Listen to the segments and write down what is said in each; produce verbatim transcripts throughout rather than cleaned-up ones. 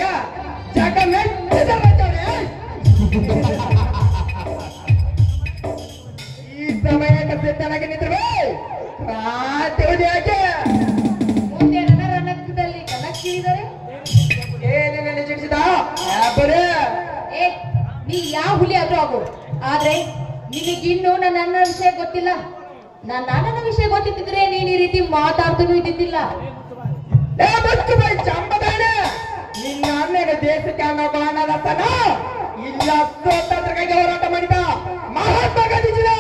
ಜಗ ಮೆಟ್ಟಿದ ಬಂದವ್ರೆ. ಈ ಸಮಯಕ್ಕೆ ಸಿದ್ಧನಾಗಿ ನಿಂತಿರುವೆ ಕ್ರಾಂತಿ ಉದಯಕ್ಕೆ ಮುಂದೆ ರಣರಂಗದಲ್ಲಿ ಕಣಕ್ಕಿಳಿದರೆ ಏನೇನು ನಿರೀಕ್ಷಿಸಿದ ಯಾಬರೇ ಏ ನೀ ಯಾವ ಹುಲಿ ಆದ್ರೂ ಆಗು, ಆದ್ರೆ ನಿನಗಿನ್ನು ನನ್ನ ಅಣ್ಣನ ವಿಷಯ ಗೊತ್ತಿಲ್ಲ. ನನ್ನ ಅಣ್ಣನ ವಿಷಯ ಗೊತ್ತಿದ್ರೆ ನೀನ್ ಈ ರೀತಿ ಮಾತಾಡ್ತಾನೂ ಇದ್ದಿದ್ದಿಲ್ಲ. ನಿನ್ನ ಅಣ್ಣನ ದೇಶಕ್ಕೆ ಅನ್ನೋ ಬಾಣದತ್ತನ ಇಲ್ಲ ಸ್ವಾತಂತ್ರ್ಯಕ್ಕಾಗಿ ಹೋರಾಟ ಮಾಡಿದ ಮಹಾತ್ಮ ಗಾಂಧೀಜಿನ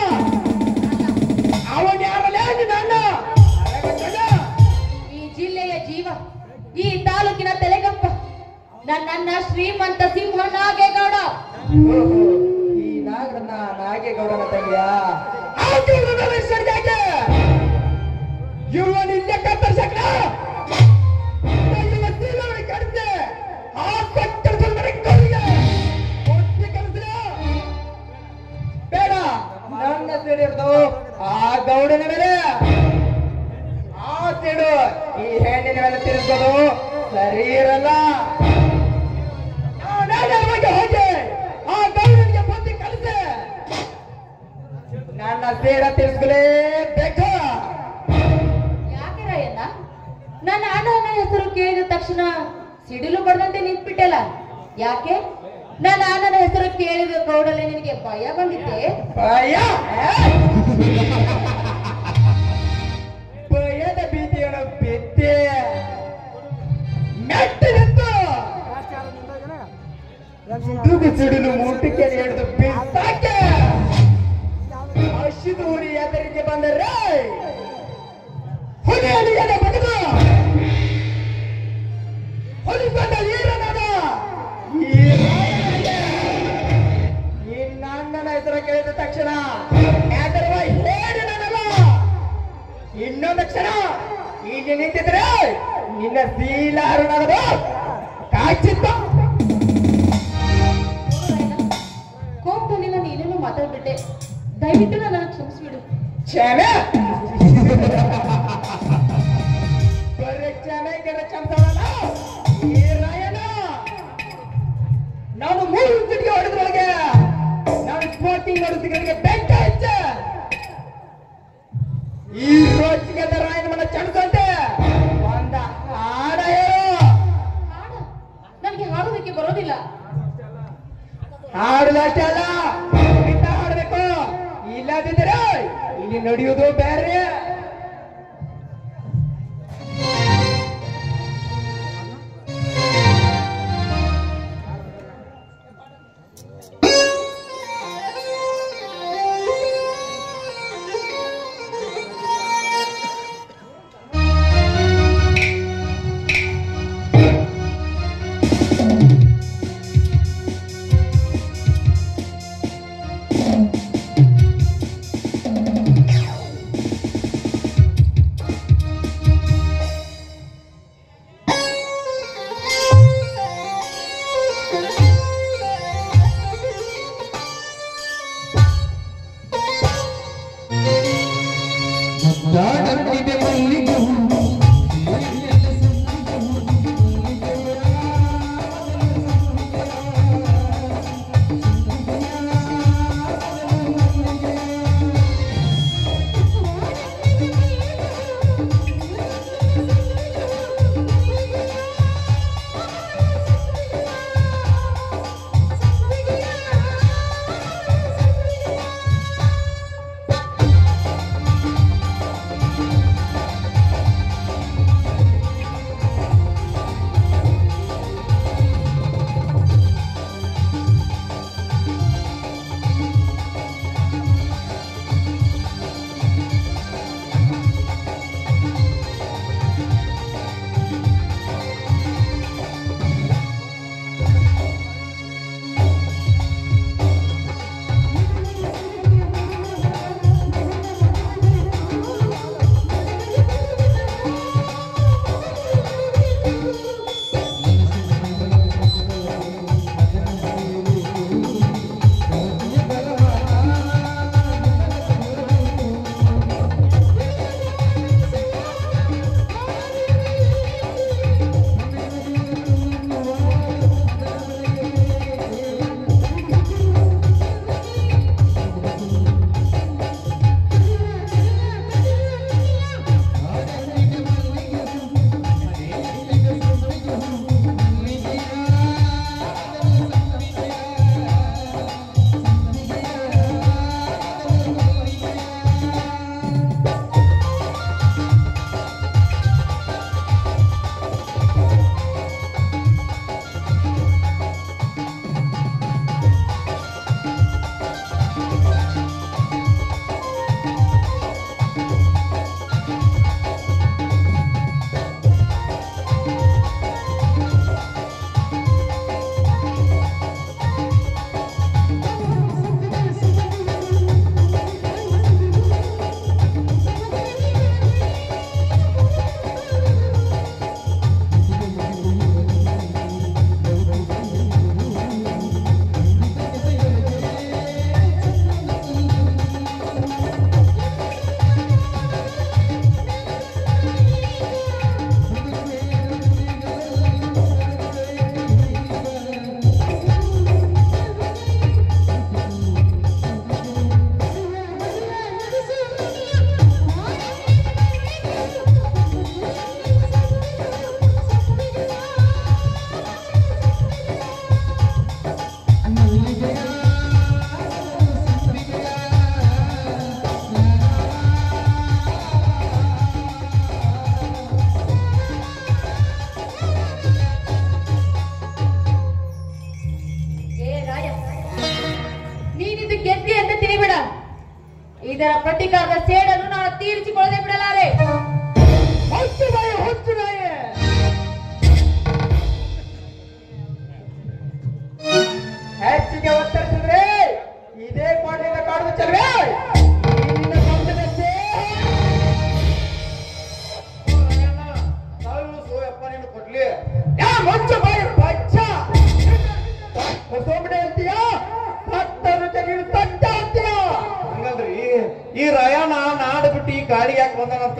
ಅವನ್ ಯಾರಲ್ಲೇ ನಿನ್ನ ಅಣ್ಣ. ಈ ಜಿಲ್ಲೆಯ ಜೀವ, ಈ ತಾಲೂಕಿನ ತಲೆಗಪ್ಪ ನನ್ನ ಶ್ರೀಮಂತ ಸಿಂಹ ನಾಗೇಗೌಡ. ಈ ನಾಗರನ್ನ ನಾಗೇಗೌಡನ ತಂಗಿಯ ಇವನು ಇಲ್ಲೇ ಕತ್ತರಿಸಕ ಕಡಿತೆ ಆ ಕೊಟ್ಟೆ ಬೇಡ. ನನ್ನ ಸಿಡಿರ್ದು ಆ ಗೌಡನ ಮೇಲೆ ಆ ಸಿಡು ಈ ಹೆಣ್ಣಿನ ಮೇಲೆ ತಿರುಗೋದು ಸರಿ ಇರಲ್ಲ. ಹೋಗಿ ಆ ಗೌಡನಿಗೆ ಬುದ್ಧಿ ಕಲಿಸೆ. ನನ್ನ ಸೇರ ತಿರ್ಸ್ಕೊಳ್ಳೇಬೇಕು. ಯಾಕೆ ರಾಯಣ್ಣ, ನನ್ನ ಅಣ್ಣನ ಹೆಸರು ಕೇಳಿದ ತಕ್ಷಣ ಸಿಡಿಲು ಬಡದಂತೆ ನಿಂತ್ಬಿಟ್ಟಲ್ಲ? ಯಾಕೆ? ನನ್ನ ಅಣ್ಣನ ಹೆಸರು ಕೇಳಿದ ಗೌಡಲ್ಲಿ ನಿನಗೆ ಭಯ ಬಂದಿತ್ತೆ? ಭಯ ಭಯದ ಭೀತಿಯನ್ನು ಬಿದ್ದೆ ಮೆಟ್ಟಿನಿಂದ ದುಗು ಸಿಡಿಲು ಮೂಟಕ್ಕೆ ಹಿಡಿದು ಬಿಸಾಕೆ ಹಸಿದೂರಿ ಎದುರಿಗೆ ಬಂದರೆ ಹುಲಿಯಲಿಯದ ಬಗೆದು ಹೊಲಿಕೊಂಡ ಈರನಾದ ನಿನ್ನ ಅಣ್ಣನ ಹೆಸರು ಕೇಳಿದ ತಕ್ಷಣ ಹೆದರುವ ಹೇಳಿ ನನಗ ಇನ್ನೊಂದು ಕ್ಷಣ ಈಗ ನಿಂತಿದ್ರೆ ನಿನ್ನ ಶೀಲ ಅರುಣದು ಕಾಚಿತ್ತು. ಕೋಪದಲ್ಲಿ ನಾನು ಏನೇನೋ ಮಾತಾಡ್ಬಿಟ್ಟೆ, ದಯವಿಟ್ಟು ನನ್ನ ಕ್ಷಮಿಸ್ಬಿಡು. ಕ್ಷಮೆ ಬರೀ ಕ್ಷಮೆ ಕೆಲ ಚಂದವಲ್ಲ ಈ ರಾಯನ. ನಾನು ಮೂರು ಚಿಟಿಗೆ ಹೊಡೆದ್ರೊಳಗೆ ನಾನು ಸ್ಪೋರ್ಟಿಂಗ್ ಹೊಡೆದಿಗೆ ಬೆಂಕ ಹಚ್ಚ ಈ ರೋಚಿಗೆ ರಾಯನ ಮನ ಚಣಸಂತೆ ಒಂದ ಹಾಡ ಹೇಳು. ಹಾಡ ನನಗೆ ಹಾಡೋದಕ್ಕೆ ಬರೋದಿಲ್ಲ. ಹಾಡುದಷ್ಟೇ ಅಲ್ಲ, ಹಾಡಬೇಕು. ಇಲ್ಲದಿದ್ದರೆ ಇಲ್ಲಿ ನಡೆಯುವುದು ಬೇರೆ.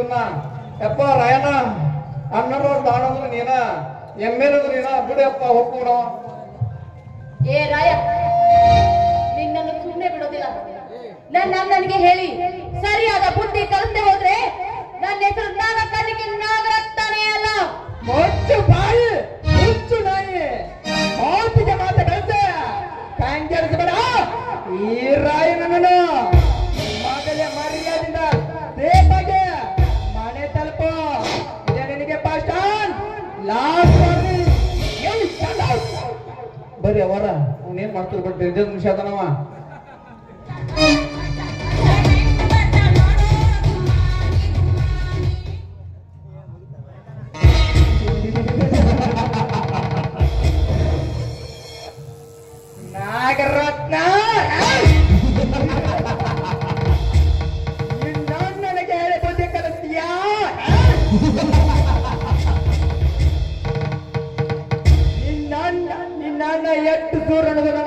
ಅದನ್ನ ಯಪ್ಪ ರಾಯಣ್ಣ ಅಣ್ಣರು ದಾನಂದ್ರು ನೀನ ಎಮ್ಮೆನದು ನೀನ ಬಿಡಪ್ಪ ಹೋಗ್ಬಿಡ. ಏ ರಾಯ, ನಿನ್ನನ್ನು ಸುಮ್ಮನೆ ಬಿಡೋದಿಲ್ಲ. ನನ್ನ ಅಣ್ಣನಿಗೆ ಹೇಳಿ ಸರಿಯಾದ ಬುದ್ಧಿ ಕಲಿತೆ ಹೋದ್ರೆ ನನ್ನ ಹೆಸರು ನಾಗ ಕಣ್ಣಿಗೆ ನಾಗರಕ್ತಾನೆ ಅಲ್ಲ. ಮುಚ್ಚು ಬಾಯಿ, ಮುಚ್ಚು ನಾಯಿ, ಮಾತಿಗೆ ಮಾತ ಕಳಿಸೆ ಕಾಂಜರಿಸಬೇಡ. ಈ ರಾಯನನ್ನು ಮಗಲೇ ಮರ್ಯಾದಿಂದ ಸೇಫಾಗೆ ಮನೆ ತಲುಪು. ಇದೇ ನಿನಗೆ ಬಸ್ ಸ್ಟಾಂಡ್ ಲಾಸ್ಟ್ ವಾರ್ನಿಂಗ್. ಬರ್ರಿ ಅವರ ಅವನೇನ್ ಮಾಡ್ತಾರೆ ಬಟ್ ಇದೇ ನಿಮಿಷ ಅದನವ. ನಾಗರತ್ನ ನನಗೆ ಹೇಳಿ ಬುದ್ಧಿ ಕಲಿಸ್ತೀಯಾ? ನಿನ್ನ ನಿನ್ನ ಎಷ್ಟು ದೂರ ಅನ್ನೋದು